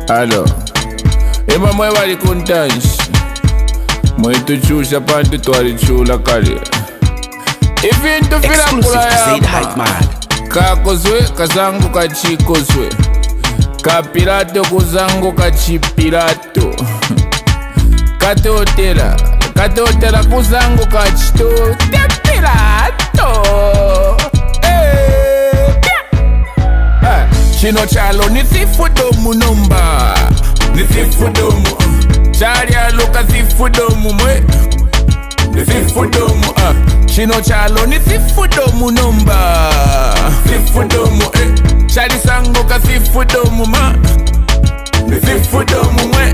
Allo, ema mwe bali kuntanshi mwetu chusha pantu twali chula kali ivintu vilakula yama kakozwe kazangu kachikozwe kapilato kuzangu kachipilato katotela kuzangu kachitote pilato Chino chalo ni thifudomu nomba ni thifudomu Chali aluka thifudomu mwe ni thifudomu Chino chalo ni thifudomu nomba thifudomu Chali sango ka thifudomu ma ni thifudomu mwe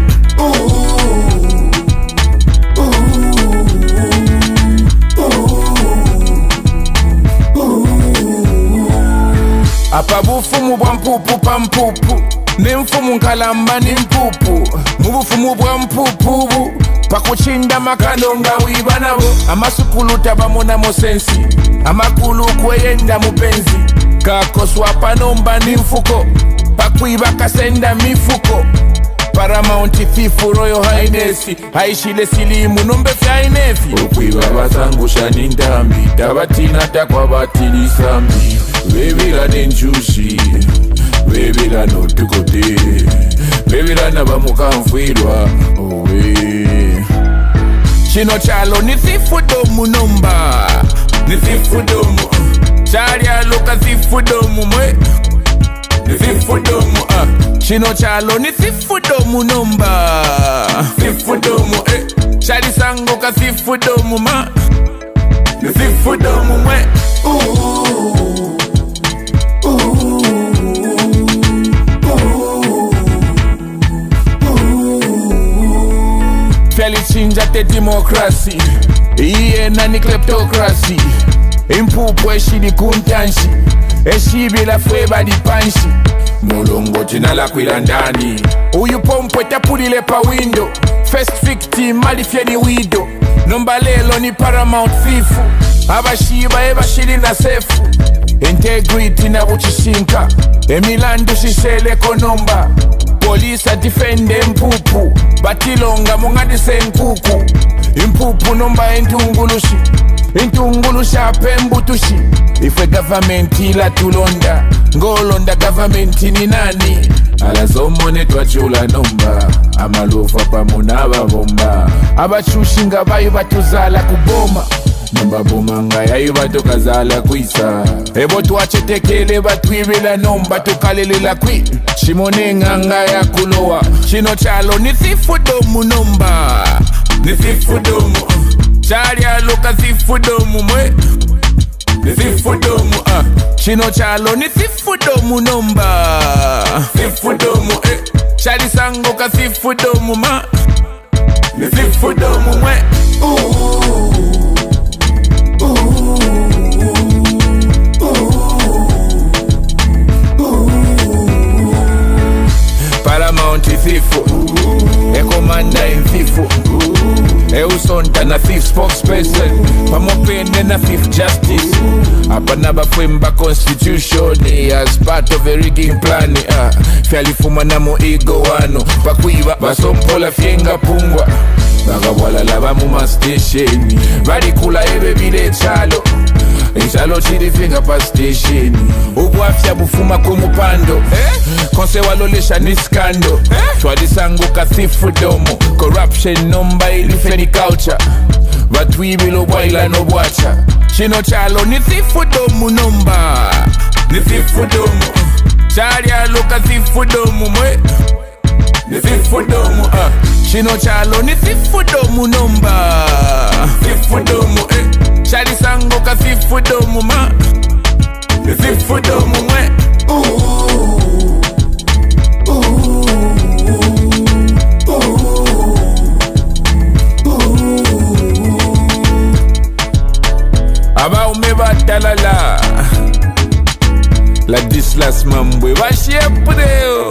Apa bufumu bwa mpupu pa mpupu ni mfumu nkalamba ni mpupu mubufumu bwa mpupu pakuchinda makanonga wiba nabo amasukulu tabamona mosensi amakulu kweyenda mupenzi kakoswa panomba ni mfuko pakwiba kasenda mifuko Paramount thifu Royal Highness haishile silimu nombe fyainefi ukwiba bazangusha nindambi tabatina takwa batili sambi Bebila nenjushi Bebila no tukote Bebila nabamukamfwirwa owe Chino chalo ni thifudomu nomba Ni thifudomu Chali aluka thifudomu mwe Ni thifudomu Chino chalo ni thifudomu nomba Thifudomu Chali sango ka thifudomu ma Ni thifudomu mwe Feli chinja te demokrasi Iye na ni kleptokrasi Impupu eshidi kuntanshi Eshibila fweba di panshi Mulongo jina la kwirandani Uyu pompo tapulile pa window First victim malifye ni wido Nomba lelo ni Paramount thifu Abashiba ebashiri na sefu Integrity na uchishinka Emilandu shishele konomba Polisa defende mpupu Batilonga mungadise nkuku Impupu nomba entungulushi Intungulushi apembutushi Ife government ila tulonda Ngolonda government ni nani Alazomone twachula nomba Amalufa pamunaba bomba Abachushinga bayu batuzala kuboma Nomba bomanga yayu batukazala kuisa Ebo tuachetekele batwibila nomba tukalelela kwi Shimone nganga ya kuloa Chino chalo ni thifudomu nomba Ni thifudomu Chali aluka thifudomu mwe Ni thifudomu Chino chalo ni thifudomu nomba Thifudomu Chali sango ka thifudomu ma Ni thifudomu mwe Paramount thifu Ekomanda thifu Eusonta na thief spokesperson Pamopene na thief justice Apa nabafwemba constitution As part of a rigging plan Fyalifuma na mo ego wano Pakwiba basompola fyenga pungwa Bagawala laba muma station Varikula ebe bile chalo Inchalo chiri finga pa station Ubuafya bufuma kumupando Konse walolesha ni skando Chwadi sangu ka thifudomo Corruption nomba ilife ni culture Batwibilo waila no bwacha Chino chalo ni thifudomu nomba Ni thifudomu Chali aluka thifudomu mwe Ni thifudomu Chino chalo ni thifudomu nomba Thifudomu Chali sango ka thifudomu ma Ni thifudomu mwe Aba umeba talala La dislas mambwe Bashiepudeo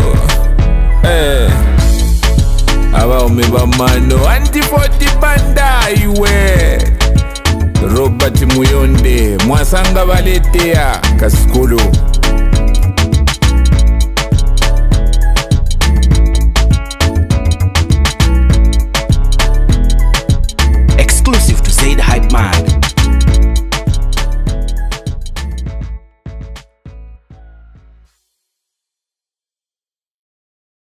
Aba umeba mano Antifoti banda iwe Robert Muyonde Mwasanga baletea Kaskulu mind.